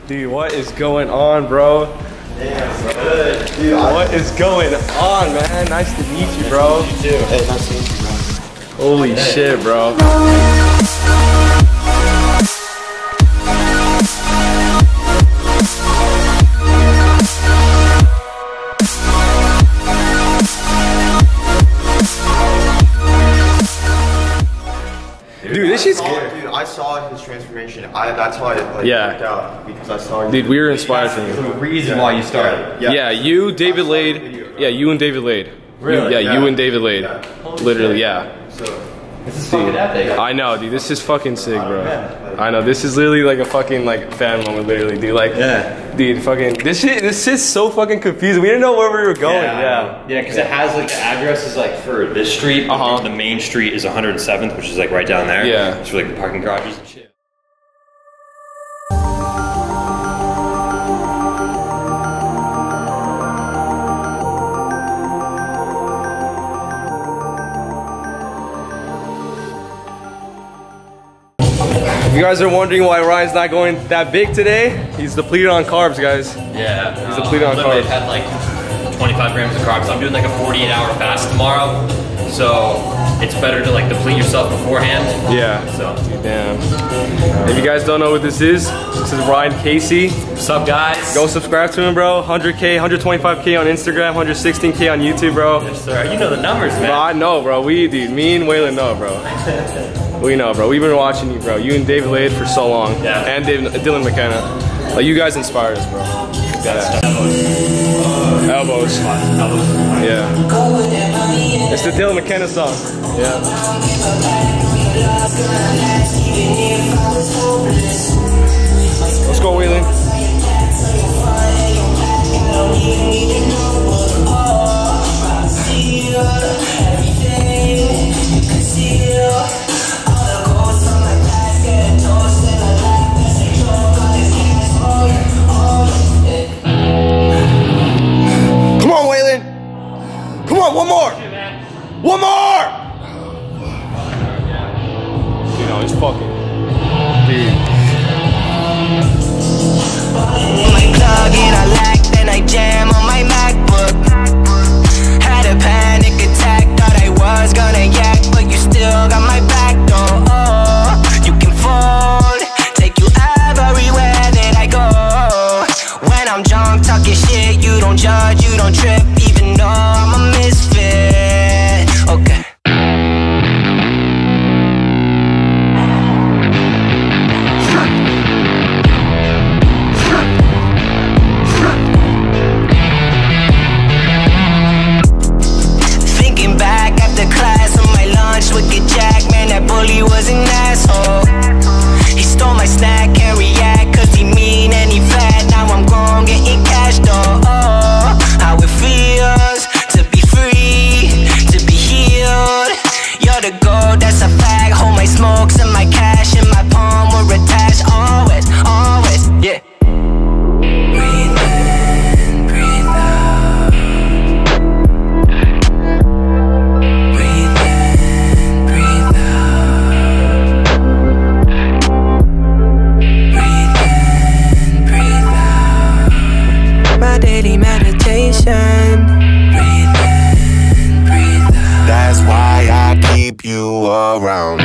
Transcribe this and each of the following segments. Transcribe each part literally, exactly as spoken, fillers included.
Dude, what is going on, bro? Damn, good. Dude, what I... is going on, man? Nice to meet you, bro. Nice to meet you too. Hey, nice to meet you, bro. Holy hey. shit, bro. Dude, this shit's good. Dude, I saw his transformation. I, that's how I like, yeah. worked out because I saw you. Dude, we were inspired from you. The reason why you started. Yeah, yeah you, David Lade. Yeah, you and David Lade. Really? You, yeah, yeah, you and David Lade. Yeah. Literally, yeah. So, this is fucking epic. I know, dude. This is fucking sick, bro. I know. This is literally like a fucking like fan moment, literally, dude. Like, yeah, dude, fucking this shit. This shit's so fucking confusing. We didn't know where we were going. Yeah, yeah, because yeah, it has like the address is like for this street. Uh-huh. The main street is one hundred seventh, which is like right down there. Yeah, it's for like the parking garages and shit. If you guys are wondering why Ryan's not going that big today, he's depleted on carbs, guys. Yeah, he's depleted on carbs. I've had like twenty-five grams of carbs. I'm doing like a forty-eight hour fast tomorrow, so it's better to like deplete yourself beforehand. Yeah. So damn. If you guys don't know what this is, this is Ryan Casey. What's up, guys? Go subscribe to him, bro. one hundred K, one hundred twenty-five K on Instagram, one hundred sixteen K on YouTube, bro. Yes, sir. You know the numbers, man. Bro, I know, bro. We, dude, me and Waylon know, bro. We know, bro. We've been watching you, bro. You and David Lade for so long. Yeah. And David, Dylan McKenna. Like, you guys inspired us, bro. Yeah. Elbows. Elbows. Yeah. It's the Dylan McKenna song. Yeah. Let's go, Waylon. Come on, Waylon. Come on, one more. One more. You know, it's fucking. Dude. My plug in, I lack, then I jam on my MacBook. Had a panic attack, thought I was gonna yak, but you still got my back door. Oh, you can fold, take you everywhere that I go. When I'm drunk, talking shit, you don't judge, you don't trip, even though I'm a misfit. Okay. Thinking back after class on my lunch with Get Jack, man, that bully was an asshole. He stole my snack, can't react, cause he mean and he fat. Now I'm grown, getting cash though. Oh, how it feels to be free, to be healed. You're the gold, that's a fact. Hold my smokes and my cash in my palm, we're attached. Always, always, yeah. Breathe in, breathe out. Breathe in, breathe out. Breathe in, breathe out. My daily meditation. Breathe in, breathe out. That's why I keep you around.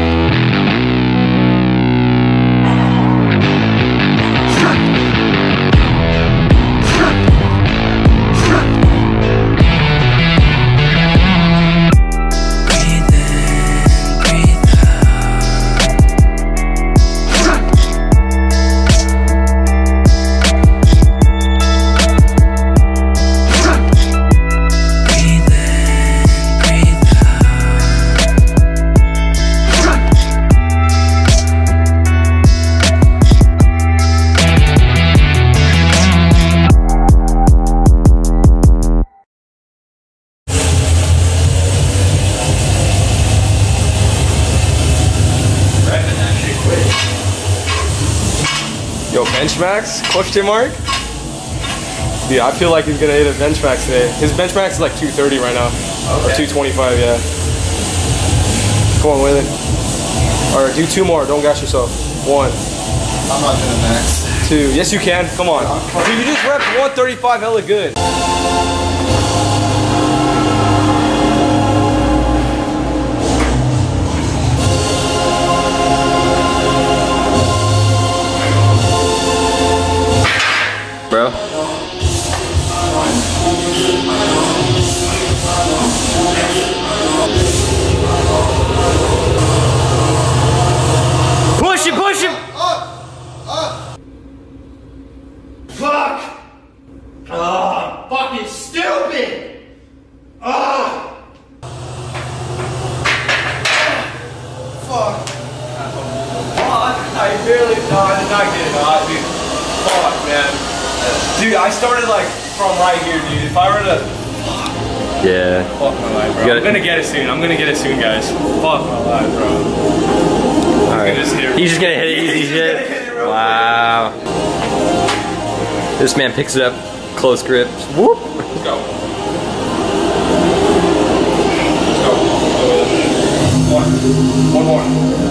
Breathe in, breathe Breathe in, breathe Yo, bench max? Question mark? Dude, I feel like he's gonna hit a bench max today. His bench max is like two thirty right now. Okay. Or two twenty-five, yeah. Come on, Waylon. Alright, do two more. Don't gas yourself. One. I'm not doing max. two. Yes, you can. Come on. Dude, you just repped one thirty-five hella good. Bro. Push it, push it! Fuck! Ah, fucking stupid! Ah! Fuck! Fuck! I barely, no, I did not get it, no, dude. Fuck, man. Dude, I started like from right here, dude. If I were to, Yeah. fuck my life, bro. Gotta- I'm gonna get it soon. I'm gonna get it soon, guys. Fuck my life, bro. Alright. Just hit it. He's just gonna hit it easy shit. Wow. This man picks it up, close grip. Whoop. Let's go. Let's go. One. One more.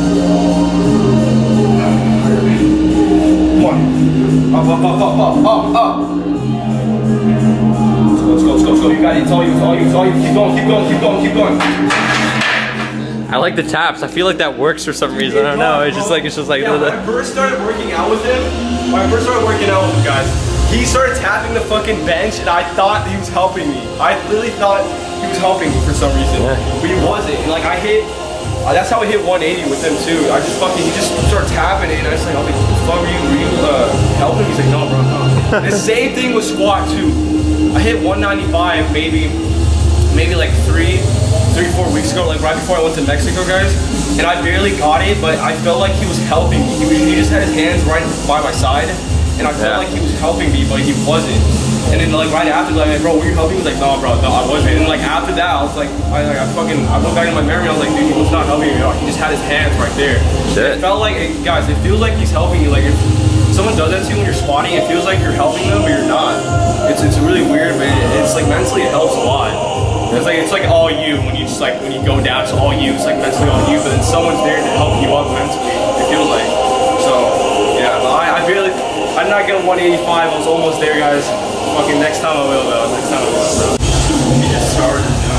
One. Up, up, up, up, up, up, up. Let's go, let's go, let's go. You got it. It's all you, it's all you, it's all you. Keep going, keep going, keep going, keep going. I like the taps. I feel like that works for some reason. I don't know. It's just like it's just like. Yeah, when I first started working out with him, when I first started working out with him, guys, he started tapping the fucking bench, and I thought he was helping me. I literally thought he was helping me for some reason, Yeah. but he wasn't. And like I hit, uh, that's how I hit one eighty with him too. I just fucking, he just started tapping it, and I was like, I was like, what the fuck, were you, were you uh, helping? He's like, no, bro, no. The same thing with squat too. I hit one ninety-five maybe, maybe like three. three, four weeks ago, like right before I went to Mexico, guys, and I barely got it, but I felt like he was helping me. He, was, he just had his hands right by my side, and I felt Yeah. like he was helping me, but he wasn't. And then like right after, like, bro, were you helping? He was like, no, bro, no, I wasn't. And like after that, I was like, I, like, I fucking, I looked back in my memory, I was like, dude, he was not helping me. He just had his hands right there. Shit. It felt like, it, guys, it feels like he's helping you. Like if someone does that to you when you're squatting, it feels like you're helping them, but you're not. It's it's really weird, but it, it's like mentally it helps a lot. It's like it's like all you when you just like when you go down, it's all you. It's like mentally all you, but then someone's there to help you up mentally. It feels like. So yeah, but I, I barely, I did not get a one eighty-five. I was almost there, guys. Fucking next time I will, though. Next time I will, bro. He just started.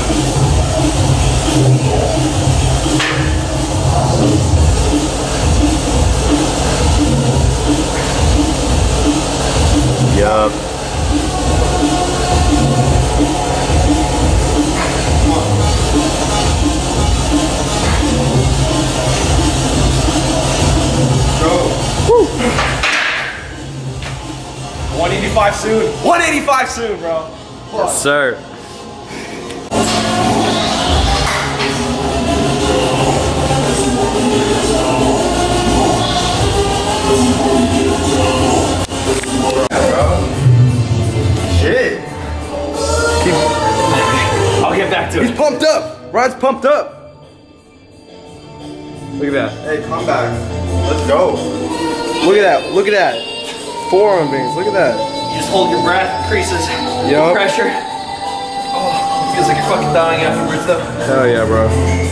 Yup. one eighty-five soon. one eighty-five soon, bro. Yes, sir. Shit. I'll get back to He's it. pumped up. Ryan's pumped up. Look at that. Hey, come back. Let's go. Look at that. Look at that. Forearm veins. Look at that. You just hold your breath, increases Yup. pressure. Oh, feels like you're fucking dying afterwards though. Hell yeah, bro.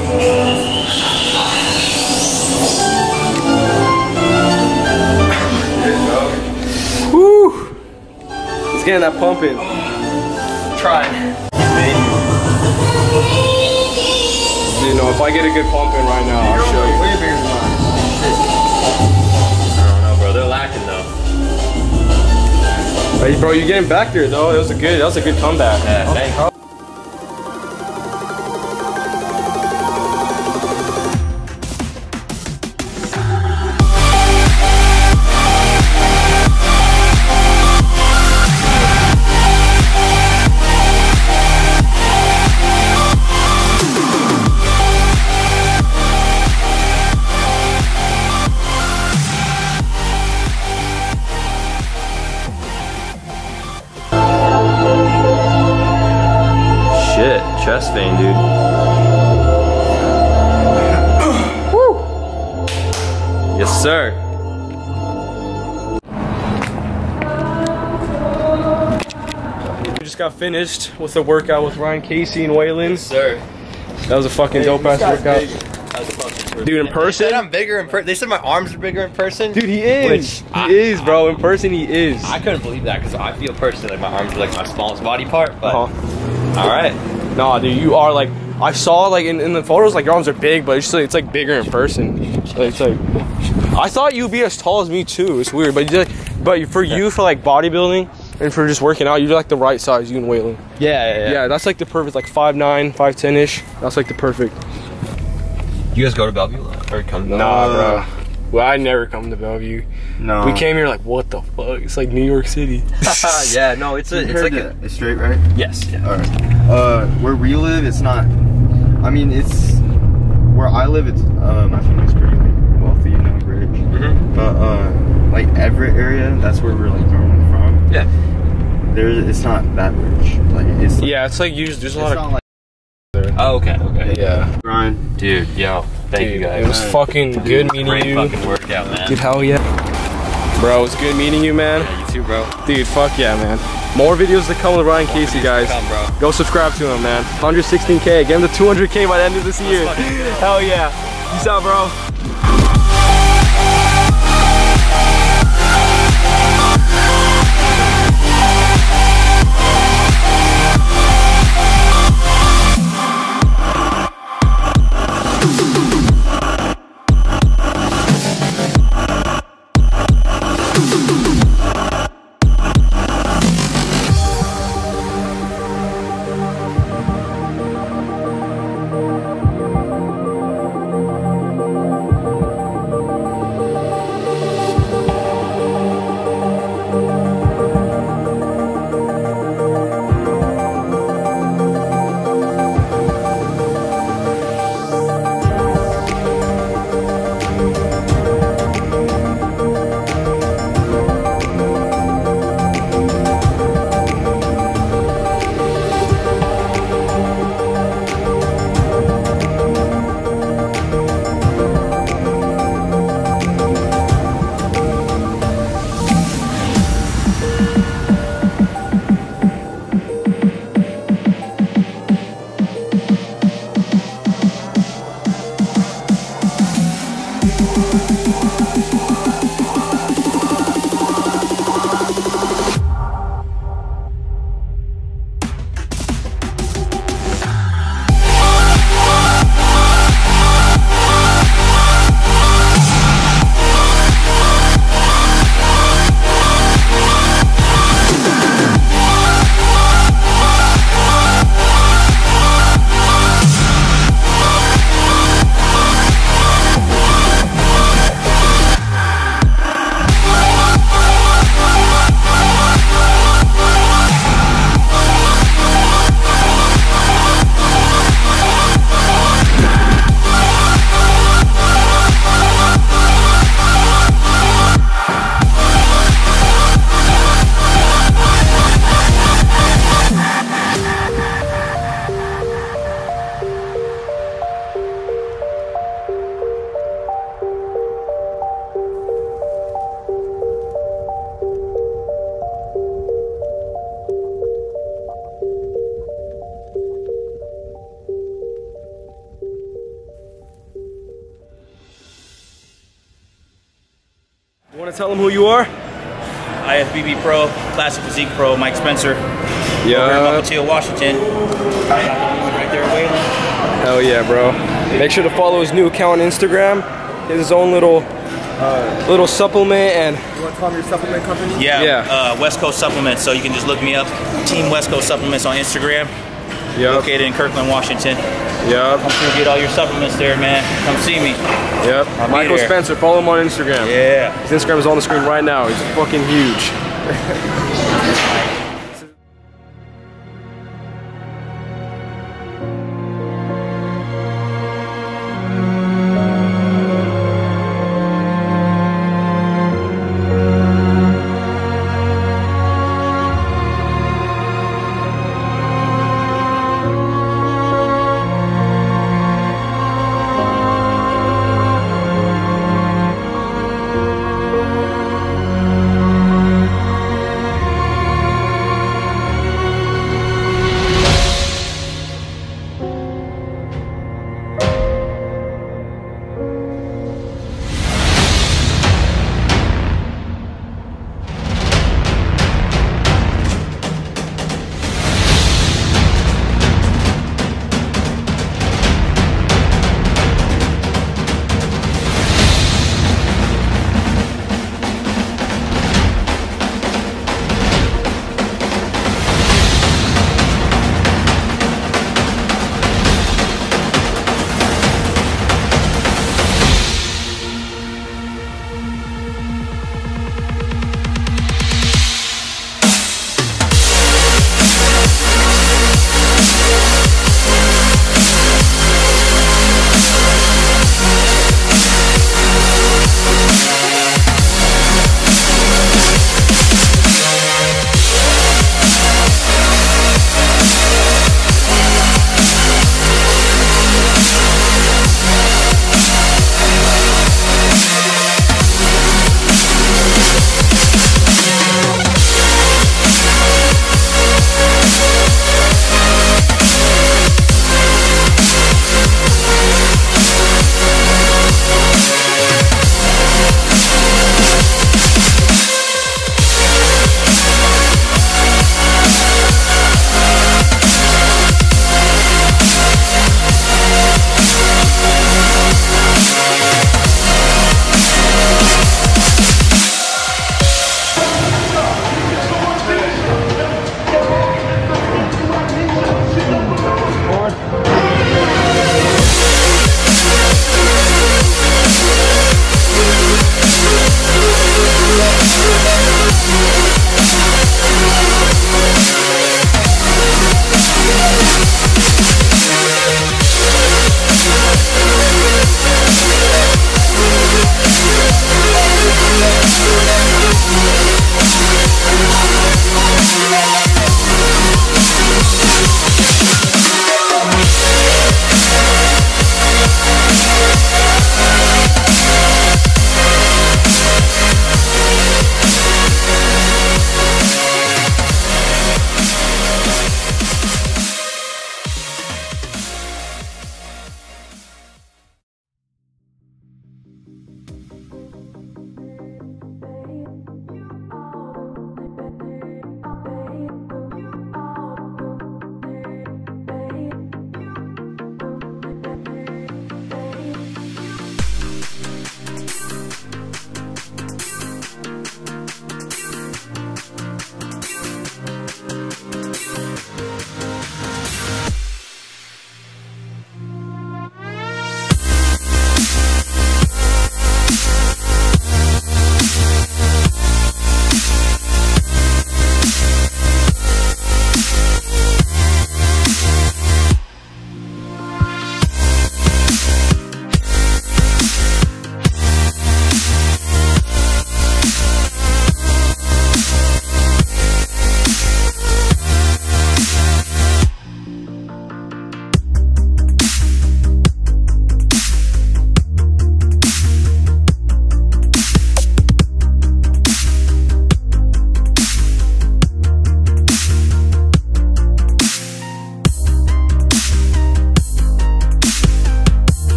Woo! He's getting that pumping. Trying. You know, if I get a good pumping right now, I'll show you. Way bigger than mine. I don't know, bro. They're lacking though. Hey, bro, you're getting back there though. That was a good. That was a good comeback. Yeah, thanks. Shit, chest vein, dude. Woo! Yes, sir. We just got finished with the workout with Ryan Casey and Waylon. Sir. That was a fucking dope ass workout. That was fucking Dude, in They person, said I'm bigger in person. They said my arms are bigger in person. dude, he is. Which He I- is, bro. In person, he is. I couldn't believe that because I feel personally like my arms are like my smallest body part. But Uh-huh. all right, Nah, dude, you are like. I saw like in, in the photos, like your arms are big, but it's like, it's like bigger in person. Like, it's like. I thought you'd be as tall as me too. It's weird, but you like, but for you for like bodybuilding and for just working out, you're like the right size. You and Waylon. yeah, yeah, Yeah, that's like the perfect, like five nine, five ten ish. That's like the perfect. You guys go to Bellevue or come? Nah, bro. Well, I never come to Bellevue. No. We came here like, what the fuck? It's like New York City. yeah, no, it's a, it's like a, it's straight, right? yes, yeah. Alright. Uh, where we live, it's not. I mean, it's where I live. It's uh, my family's pretty like, wealthy, you know, rich. Mm-hmm. But uh, like Everett area, that's where we're like normally from. Yeah. There's, it's not that rich. Like it's. Yeah, it's like you just, there's a It's lot not of. like Oh, okay, okay. Yeah. grind. Dude, yo, thank Dude, you guys. it was fucking good meeting Great you. fucking workout, man. Dude, hell yeah. Bro, it's good meeting you, man. Yeah, you too, bro. Dude, fuck yeah, man. More videos to come with Ryan Casey, guys. Come, bro. Go subscribe to him, man. one hundred sixteen K, get him to two hundred K by the end of this year. Hell yeah. Peace out, bro. You want to tell them who you are? I F B B Pro, Classic Physique Pro, Mike Spencer. Yeah. Over in Mukilteo, Washington. Right there, Waylon. Hell yeah, bro. Make sure to follow his new account on Instagram. He has his own little uh, little supplement and You want to call me your supplement company? Yeah, Yeah. Uh, West Coast Supplements. So you can just look me up, Team West Coast Supplements on Instagram. Yep. Located in Kirkland, Washington. Yep. Come through, get all your supplements there, man. Come see me. Yep. I'll be Michael there. Spencer, follow him on Instagram. Yeah. His Instagram is on the screen right now. He's fucking huge.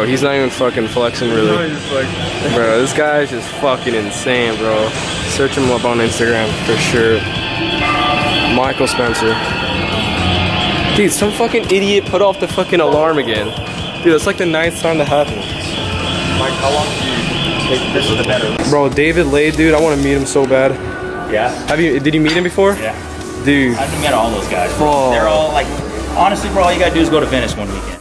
he's not even fucking flexing really. Bro, this guy's just fucking insane, bro. Search him up on Instagram for sure. Michael Spencer. Dude, some fucking idiot put off the fucking alarm again. Dude, that's like the ninth time that happened. Mike, how long did you take this with the better? Bro, David Lade, dude, I want to meet him so bad. Yeah. Have you? Did you meet him before? Yeah. Dude. I've met all those guys. Oh. They're all like, honestly, bro, all you gotta do is go to Venice one weekend.